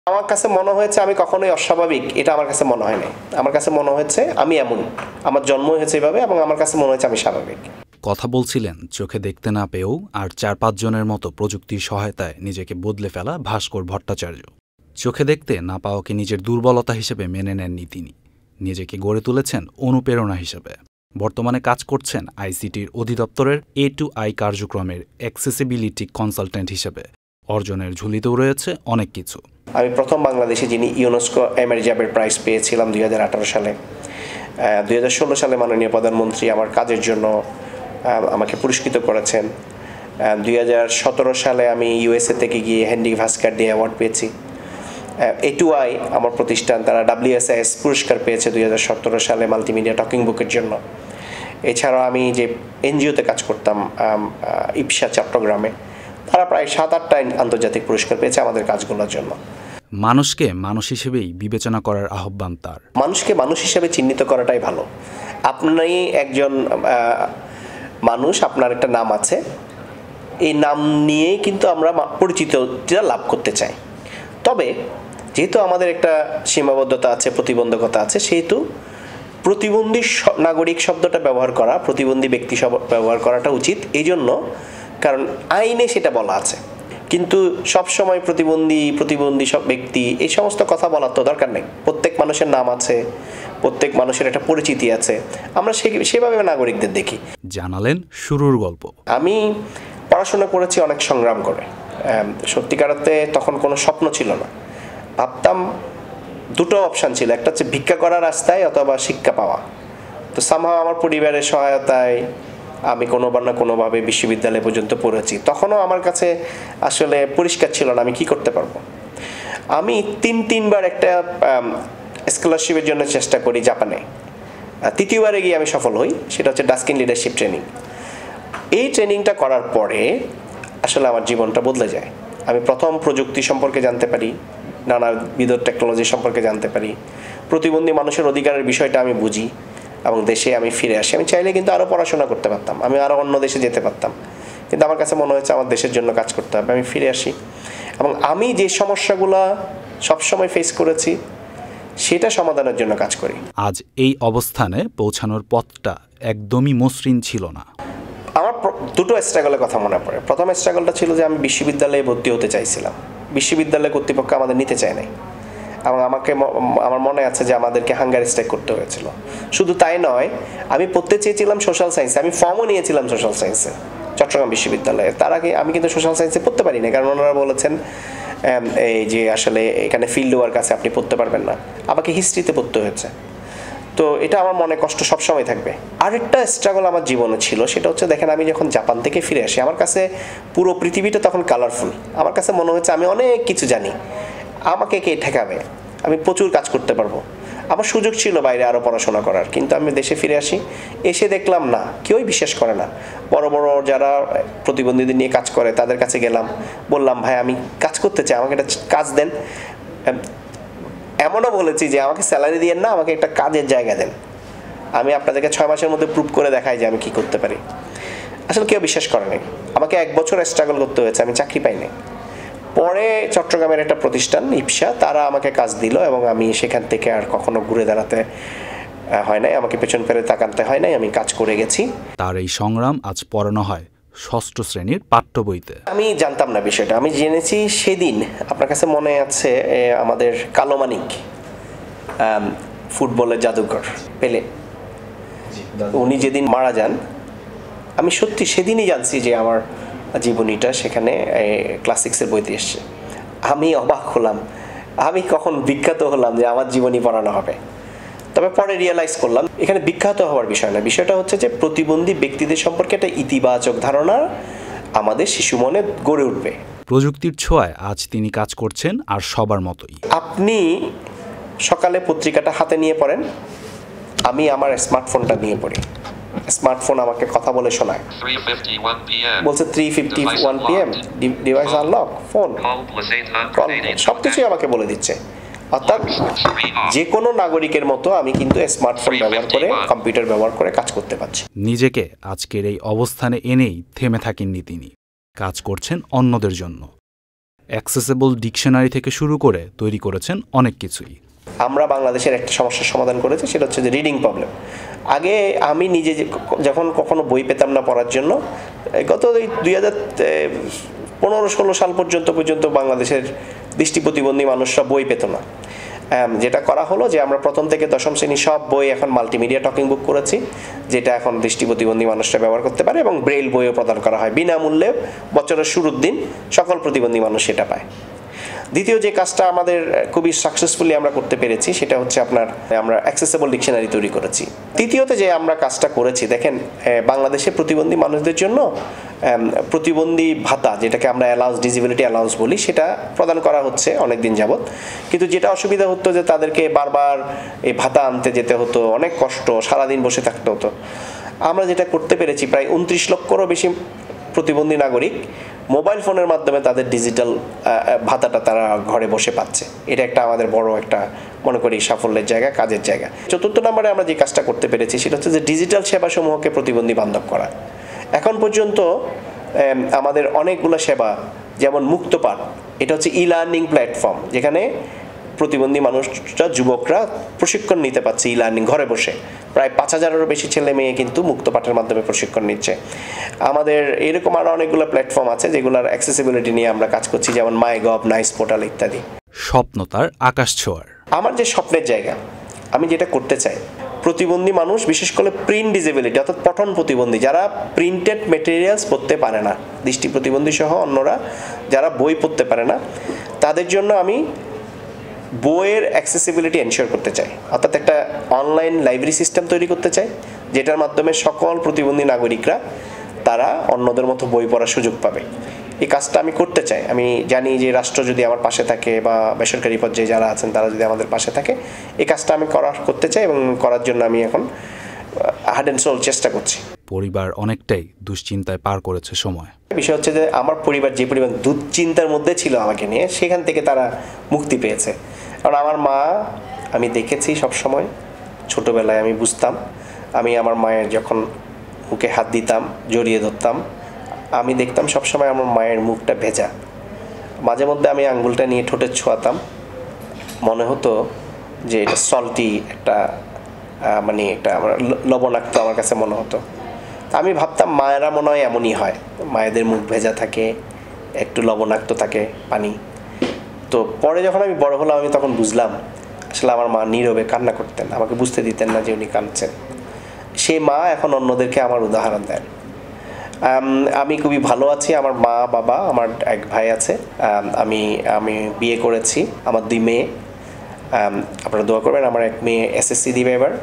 আমার কাছে মনে হয়েছে আমি কখনোই অস্বাভাবিক, এটা আমার কাছে মনে হয় নাই। আমার কাছে মনে হয়েছে আমি এমন, আমার জন্ম হয়েছে এভাবে, এবং আমার কাছে মনে হয়েছে আমি স্বাভাবিক। কথা বলছিলেন চোখে দেখতে না পেয়েও আর 4-5 জনের মতো প্রযুক্তির সহায়তায় নিজেকে বদলে ফেলা ভাস্কর ভট্টাচার্য। চোখে দেখতে না পাওয়াকে নিজের দুর্বলতা হিসেবে মেনে নেননি তিনি, নিজেকে গড়ে তুলেছেন অনুপ্রেরণা হিসেবে। বর্তমানে কাজ করছেন আইসিটির অধিদপ্তরের A2I কার্যক্রমের অ্যাক্সেসিবিলিটি কনসালটেন্ট হিসেবে। অর্জনের ঝুলিতেও রয়েছে অনেক কিছু। আমি প্রথম বাংলাদেশি যিনি ইউনেস্কো এমেরিজাবের প্রাইজ পেয়েছিলাম 2018 সালে। 2016 সালে মাননীয় প্রধানমন্ত্রী আমার কাজের জন্য আমাকে পুরস্কৃত করেছেন। 2017 সালে আমি ইউএসএ থেকে গিয়ে হেনরি ভাস্কার ডে অ্যাওয়ার্ড পেয়েছি। A2I আমার প্রতিষ্ঠান, তারা WSIS পুরস্কার পেয়েছে 2017 সালে মাল্টিমিডিয়া টকিং বুকের জন্য। এছাড়াও আমি যে এনজিওতে কাজ করতাম ইপসা চট্টগ্রামে, তারা প্রায় 7-8টা আন্তর্জাতিক পুরস্কার পেয়েছে আমাদের কাজগুলোর জন্য। মানুষকে মানুষ হিসেবেই বিবেচনা করার আহ্বান তার। মানুষকে মানুষ হিসেবে চিহ্নিত করাটাই ভালো। আপনি একজন মানুষ, আপনার একটা নাম আছে, এই নাম নিয়েই কিন্তু আমরা পরিচিতিটা লাভ করতে চাই। তবে যেহেতু আমাদের একটা সীমাবদ্ধতা আছে, প্রতিবন্ধকতা আছে, সেহেতু প্রতিবন্ধী নাগরিক শব্দটা ব্যবহার করা, প্রতিবন্ধী ব্যক্তি ব্যবহার করাটা উচিত এই জন্য, কারণ আইনে সেটা বলা আছে। কিন্তু সবসময় প্রতিবন্ধী সব ব্যক্তি এই সমস্ত কথা বলার তো দরকার নেই। প্রত্যেক মানুষের নাম আছে, প্রত্যেক মানুষের একটা পরিচিতি আছে, আমরা সেভাবে নাগরিকদের দেখি। জানালেন শুরুর গল্প। আমি পড়াশোনা করেছি অনেক সংগ্রাম করে। সত্যিকারাতে তখন কোনো স্বপ্ন ছিল না। ভাবতাম দুটো অপশান ছিল, একটা হচ্ছে ভিক্ষা করার রাস্তায় অথবা শিক্ষা পাওয়া। তো সামহাও আমার পরিবারের সহায়তায় আমি কোনোভাবে বিশ্ববিদ্যালয় পর্যন্ত পড়েছি। তখনও আমার কাছে আসলে পরিষ্কার ছিল না আমি কি করতে পারবো। আমি তিনবার একটা স্কলারশিপের জন্য চেষ্টা করি জাপানে। তৃতীয়বারে গিয়ে আমি সফল হই, সেটা হচ্ছে ডাস্কিন লিডারশিপ ট্রেনিং। এই ট্রেনিংটা করার পরে আসলে আমার জীবনটা বদলে যায়। আমি প্রথম প্রযুক্তি সম্পর্কে জানতে পারি, নানাবিধ টেকনোলজি সম্পর্কে জানতে পারি, প্রতিবন্ধী মানুষের অধিকারের বিষয়টা আমি বুঝি, এবং দেশে আমি ফিরে আসি। আমি চাইলে কিন্তু আরও পড়াশোনা করতে পারতাম, আমি আরও অন্য দেশে যেতে পারতাম, কিন্তু আমার কাছে মনে হয়েছে আমার দেশের জন্য কাজ করতে হবে। আমি ফিরে আসি, এবং আমি যে সমস্যাগুলো সবসময় ফেস করেছি সেটা সমাধানের জন্য কাজ করি। আজ এই অবস্থানে পৌঁছানোর পথটা একদমই মসৃণ ছিল না। আমার দুটো স্ট্রাগলের কথা মনে পড়ে। প্রথম স্ট্রাগলটা ছিল যে আমি বিশ্ববিদ্যালয়ে ভর্তি হতে চাইছিলাম, বিশ্ববিদ্যালয় কর্তৃপক্ষ আমাদের নিতে চায় নাই, এবং আমার মনে আছে যে আমাদেরকে হাঙ্গার স্ট্রাইক করতে হয়েছিল। শুধু তাই নয়, আমি পড়তে চেয়েছিলাম সোশ্যাল সায়েন্সে, আমি ফর্মও নিয়েছিলাম সোশ্যাল সায়েন্সে চট্টগ্রাম বিশ্ববিদ্যালয়ে। তার আগে আমি কিন্তু সোশ্যাল সায়েন্সে পড়তে পারি না, কারণ ওনারা বলেছেন এই যে আসলে এখানে ফিল্ড ওয়ার্ক আছে, আপনি পড়তে পারবেন না। আমাকে হিস্ট্রিতে পড়তে হয়েছে। তো এটা আমার মনে কষ্ট সবসময় থাকবে। আরেকটা স্ট্রাগল আমার জীবনে ছিল, সেটা হচ্ছে দেখেন আমি যখন জাপান থেকে ফিরে আসি, আমার কাছে পুরো পৃথিবীটা তখন কালারফুল। আমার কাছে মনে হচ্ছে আমি অনেক কিছু জানি, আমাকে কে ঠেকাবে, আমি প্রচুর কাজ করতে পারবো। আমার সুযোগ ছিল বাইরে আরও পড়াশোনা করার, কিন্তু আমি দেশে ফিরে আসি, এসে দেখলাম না, কেউই বিশ্বাস করে না। বড় বড় যারা প্রতিবন্ধীদের নিয়ে কাজ করে তাদের কাছে গেলাম, বললাম ভাই আমি কাজ করতে চাই, আমাকে একটা কাজ দেন। এমনও বলেছি যে আমাকে স্যালারি দিয়েন না, আমাকে একটা কাজের জায়গা দেন, আমি আপনাদেরকে 6 মাসের মধ্যে প্রুভ করে দেখাই যে আমি কি করতে পারি। আসলে কেউ বিশ্বাস করে নাই। আমাকে 1 বছর স্ট্রাগল করতে হয়েছে, আমি চাকরি পাইনি। পরে চট্টগ্রামের একটা প্রতিষ্ঠান ইপসা, তারা আমাকে কাজ দিল, এবং আমি সেখান থেকে আর কখনো ঘুরে দাঁড়াতে হয় নাই, আমাকে পেছন ফেরে তাকাতে হয় নাই, আমি কাজ করে গেছি। তার এই সংগ্রাম আজ পড়ানো হয় 6ষ্ঠ শ্রেণীর পাঠ্য বইতে। আমি জানতাম না বিষয়টা, আমি জেনেছি সেদিন। আপনার কাছে মনে আছে আমাদের কালো মানিক, ফুটবলের জাদুকর পেলে, উনি যেদিন মারা যান, আমি সত্যি সেদিনই জানছি যে আমার জীবনীটা সেখানে ক্লাস 6-এর বইতে এসছে। আমি অবাক হলাম, আমি কখন বিখ্যাত হলাম যে আমার জীবনী পড়ানো হবে। তবে পরে রিয়েলাইজ করলাম এখানে বিখ্যাত হওয়ার বিষয় না, বিষয়টা হচ্ছে যে প্রতিবন্ধী ব্যক্তিদের সম্পর্কে একটা ইতিবাচক ধারণা আমাদের শিশু মনে গড়ে উঠবে। প্রযুক্তির ছোঁয়ায় আজ তিনি কাজ করছেন আর সবার মতোই। আপনি সকালে পত্রিকাটা হাতে নিয়ে পড়েন, আমি আমার স্মার্টফোনটা নিয়ে পড়ি। স্মার্টফোন আমাকে কথা বলে শোনায়, বলছে 3:51 PM, device unlock, phone call, সবকিছুই আমাকে বলে দিচ্ছে। অর্থাৎ যে কোনো নাগরিকের মতো আমি কিন্তু স্মার্টফোন ব্যবহার করে, কম্পিউটার ব্যবহার করে কাজ করতে পারছি। নিজেকে আজকের এই অবস্থানে এনেই থেমে থাকেননি তিনি, কাজ করছেন অন্যদের জন্য। অ্যাক্সেসেবল ডিকশনারি থেকে শুরু করে তৈরি করেছেন অনেক কিছুই। আমরা বাংলাদেশের একটা সমস্যার সমাধান করেছি, সেটা হচ্ছে যে রিডিং প্রবলেম। আগে আমি নিজে যখন কখনো বই পেতাম না পড়ার জন্য, গত 2015-16 সাল পর্যন্ত বাংলাদেশের দৃষ্টি প্রতিবন্ধী মানুষরা বই পেত না। যেটা করা হলো যে আমরা প্রথম থেকে দশম শ্রেণী সব বই এখন মাল্টিমিডিয়া টকিং বুক করেছি, যেটা এখন দৃষ্টি প্রতিবন্ধী মানুষরা ব্যবহার করতে পারে, এবং ব্রেইল বইও প্রদান করা হয় বিনামূল্যে। বছরের শুরুর দিন সকল প্রতিবন্ধী মানুষ সেটা পায়। দ্বিতীয় যে কাজটা আমাদের খুবই সাকসেসফুলি আমরা করতে পেরেছি, সেটা হচ্ছে আমরা অ্যাক্সেসেবল ডিকশনারি তৈরি করেছি। তৃতীয়তে যে আমরা কাজটা করেছি, দেখেন বাংলাদেশে প্রতিবন্ধী মানুষদের জন্য প্রতিবন্ধী ভাতা, যেটাকে আমরা অ্যালাউন্স, ডিসেবিলিটি অ্যালাউন্স বলি, সেটা প্রদান করা হচ্ছে অনেক দিন যাবত। কিন্তু যেটা অসুবিধা হতো যে তাদেরকে বারবার এই ভাতা আনতে যেতে হতো, অনেক কষ্ট, সারাদিন বসে থাকতে হতো। আমরা যেটা করতে পেরেছি, প্রায় 29 লক্ষেরও বেশি প্রতিবন্ধী নাগরিক মোবাইল ফোনের মাধ্যমে তাদের ডিজিটাল ভাতাটা তারা ঘরে বসে পাচ্ছে। এটা একটা আমাদের বড় একটা মনে করি সাফল্যের জায়গা, কাজের জায়গা। চতুর্থ নম্বরে আমরা যে কাজটা করতে পেরেছি, সেটা হচ্ছে যে ডিজিটাল সেবাসমূহকে প্রতিবন্ধী বান্ধব করা। এখন পর্যন্ত আমাদের অনেকগুলো সেবা, যেমন মুক্তপাঠ, এটা হচ্ছে ই লার্নিং প্ল্যাটফর্ম, যেখানে প্রতিবন্ধী মানুষরা, যুবকরা প্রশিক্ষণ নিতে পারছে ই লার্নিং ঘরে বসে। প্রায় 5000-এরও বেশি ছেলে মেয়ে কিন্তু মুক্তপাঠের মাধ্যমে প্রশিক্ষণ নিচ্ছে। আমাদের এরকম আরও অনেকগুলো প্ল্যাটফর্ম আছে যেগুলোর অ্যাক্সেসিবিলিটি নিয়ে আমরা কাজ করছি, যেমন মাইগভ, নাইস পোর্টাল ইত্যাদি। স্বপ্ন তার আকাশ ছোঁয়ার। আমার যে স্বপ্নের জায়গা, আমি যেটা করতে চাই, প্রতিবন্ধী মানুষ, বিশেষ করে প্রিন্ট ডিসেবিলিটি অর্থাৎ পঠন প্রতিবন্ধী, যারা প্রিন্টেড মেটেরিয়ালস পড়তে পারে না, দৃষ্টি প্রতিবন্ধী সহ অন্যরা যারা বই পড়তে পারে না, তাদের জন্য আমি বইয়ের অ্যাক্সেসিবিলিটি এনশিওর করতে চাই। অর্থাৎ একটা অনলাইন লাইব্রেরি সিস্টেম তৈরি করতে চাই, যেটার মাধ্যমে সকল প্রতিবন্ধী নাগরিকরা তারা অন্যদের মতো বই পড়ার সুযোগ পাবে। এই কাজটা আমি করতে চাই। আমি জানি যে রাষ্ট্র যদি আমার পাশে থাকে বা বেসরকারি পর্যায়ে যারা আছেন তারা যদি আমাদের পাশে থাকে, এই কাজটা আমি করতে চাই, এবং করার জন্য আমি এখন হার্ড অ্যান্ড সোল চেষ্টা করছি। পরিবার অনেকটাই দুশ্চিন্তায় পার করেছে সময়। বিষয় হচ্ছে যে আমার পরিবার যে পরিমাণ দুশ্চিন্তার মধ্যে ছিল আমাকে নিয়ে, সেখান থেকে তারা মুক্তি পেয়েছে। কারণ আমার মা, আমি দেখেছি সবসময়, ছোটোবেলায় আমি বুঝতাম, আমি আমার মায়ের যখন মুখে হাত দিতাম, জড়িয়ে ধরতাম, আমি দেখতাম সবসময় আমার মায়ের মুখটা ভেজা। মাঝে মধ্যে আমি আঙ্গুলটা নিয়ে ঠোঁটে ছোঁয়াতাম, মনে হতো যে এটা সল্টি একটা, মানে একটা আমার লবণাক্ত আমার কাছে মনে হতো। আমি ভাবতাম মায়েরা মনে হয় এমনই হয়, মায়েদের মুখ ভেজা থাকে, একটু লবণাক্ত থাকে পানি। তো পরে যখন আমি বড় হলাম, আমি তখন বুঝলাম আসলে আমার মা নীরবে কান্না করতেন, আমাকে বুঝতে দিতেন না যে উনি কাঁদছেন। সেই মা এখন অন্যদেরকে আমার উদাহরণ দেন। আমি খুবই ভালো আছি, আমার মা, বাবা, আমার এক ভাই আছে। আমি বিয়ে করেছি, আমার 2 মেয়ে। আপনারা দোয়া করবেন, আমার এক মেয়ে এসএসসি দিবে এবার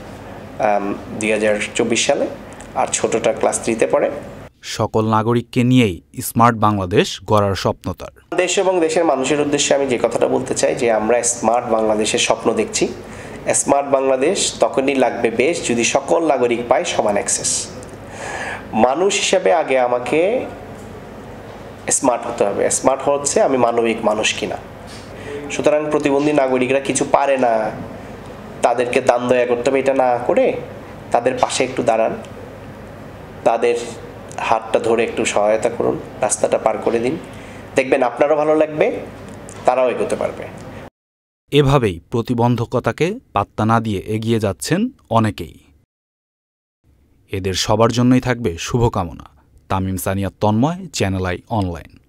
2024 সালে, আর ছোটটা ক্লাস 3-তে পড়ে। সকল নাগরিককে নিয়েই স্মার্ট বাংলাদেশ গড়ার স্বপ্ন তার। দেশ এবং দেশের মানুষের উদ্দেশ্যে আমি যে কথাটা বলতে চাই, যে আমরা স্মার্ট বাংলাদেশের স্বপ্ন দেখছি। স্মার্ট বাংলাদেশ তখনই লাগবে বেশ যদি সকল নাগরিক পায় সমান অ্যাক্সেস। মানুষ হিসাবে আগে আমাকে স্মার্ট হতে হবে। স্মার্ট হচ্ছে আমি মানবিক মানুষ কিনা। সুতরাং প্রতিবন্ধী নাগরিকরা কিছু পারে না, তাদেরকে দান দয়া করতে হবে এটা না করে তাদের পাশে একটু দাঁড়ান, তাদের হাতটা ধরে একটু সহায়তা করুন, রাস্তাটা পার করে দিন, দেখবেন আপনারও ভালো লাগবে, তারাও এগোতে পারবে। এভাবেই প্রতিবন্ধকতাকে পাত্তা না দিয়ে এগিয়ে যাচ্ছেন অনেকেই। এদের সবার জন্যই থাকবে শুভকামনা। Tamim Sania Tanmoy, Channel i online.